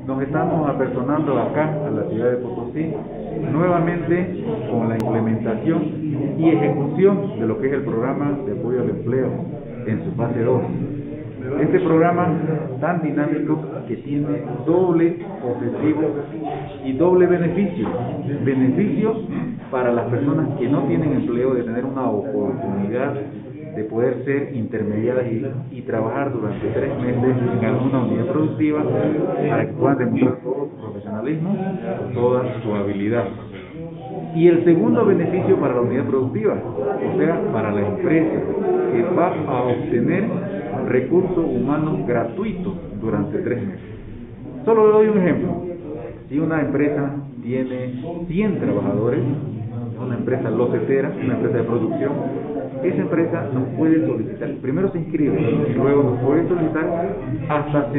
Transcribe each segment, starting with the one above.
nos estamos apersonando acá a la ciudad de Potosí, nuevamente con la implementación y ejecución de lo que es el programa de apoyo al empleo en su fase 2. Este programa tan dinámico que tiene doble objetivo y doble beneficio. Beneficio para las personas que no tienen empleo de tener una oportunidad de poder ser intermediadas y trabajar durante 3 meses en alguna unidad productiva para que puedan demostrar todo su profesionalismo, toda su habilidad. Y el segundo beneficio para la unidad productiva, o sea, para la empresa, que va a obtener recursos humanos gratuitos durante 3 meses. Solo le doy un ejemplo. Si una empresa tiene 100 trabajadores, una empresa locetera, una empresa de producción, esa empresa nos puede solicitar, primero se inscribe y luego nos puede solicitar hasta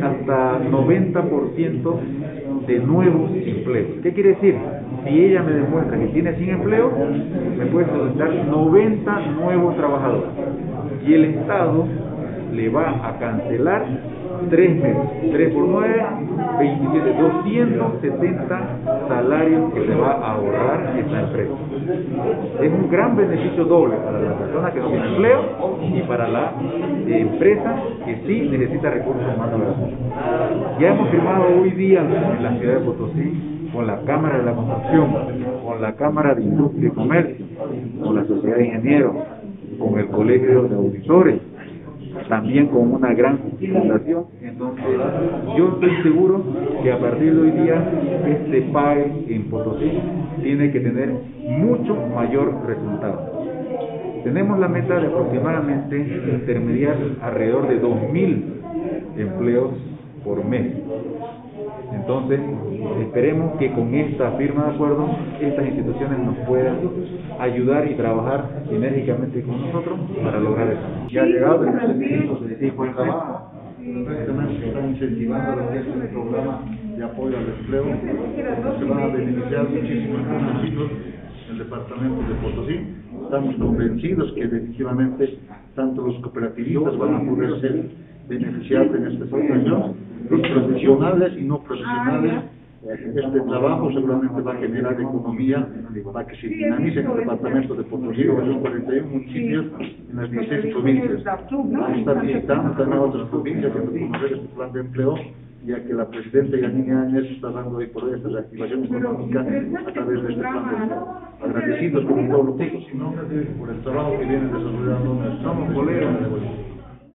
90% de nuevos empleos. ¿Qué quiere decir? Si ella me demuestra que tiene 100 empleos, me puede solicitar 90 nuevos trabajadores y el Estado le va a cancelar 3 meses, 3 por 9, 27, 270 salarios que se va a ahorrar esta empresa. Es un gran beneficio doble para la persona que no tiene empleo y para la empresa que sí necesita recursos humanos gratuitos. Ya hemos firmado hoy día en la ciudad de Potosí con la Cámara de la Construcción, con la Cámara de Industria y Comercio, con la Sociedad de Ingenieros, con el Colegio de Auditores, también con una gran fundación. Entonces yo estoy seguro que a partir de hoy día este PAE en Potosí tiene que tener mucho mayor resultado. Tenemos la meta de aproximadamente intermediar alrededor de 2.000 empleos por mes. Entonces, esperemos que con esta firma de acuerdo, estas instituciones nos puedan ayudar y trabajar enérgicamente con nosotros para lograr eso. Ya ha llegado el beneficio de tipo de trabajo. Prácticamente están incentivando lo que es el programa de apoyo al empleo, donde se van a beneficiar muchísimos municipios del departamento de Potosí. Estamos convencidos que definitivamente tanto los cooperativistas van a poder ser beneficiados en esta situación. Los profesionales y no profesionales, este trabajo seguramente va a generar economía para que se dinamice en el departamento de Potosí, en los 41 municipios, en las 16 provincias. Vamos a estar visitando también a otras provincias para conocer este plan de empleo, ya que la presidenta Yanine Áñez está dando hoy por hoy esta reactivación económica a través de este plan de empleo. Agradecidos con todos los chicos, sino por el trabajo que vienen desarrollando nuestros colegas.